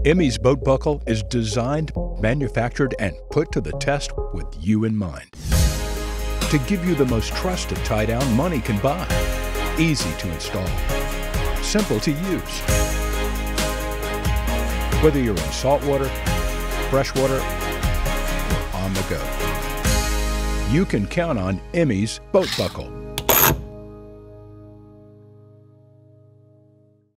IMMI's boat buckle is designed, manufactured, and put to the test with you in mind. To give you the most trusted tie-down money can buy. Easy to install. Simple to use. Whether you're in saltwater, freshwater, or on the go, you can count on IMMI's boat buckle.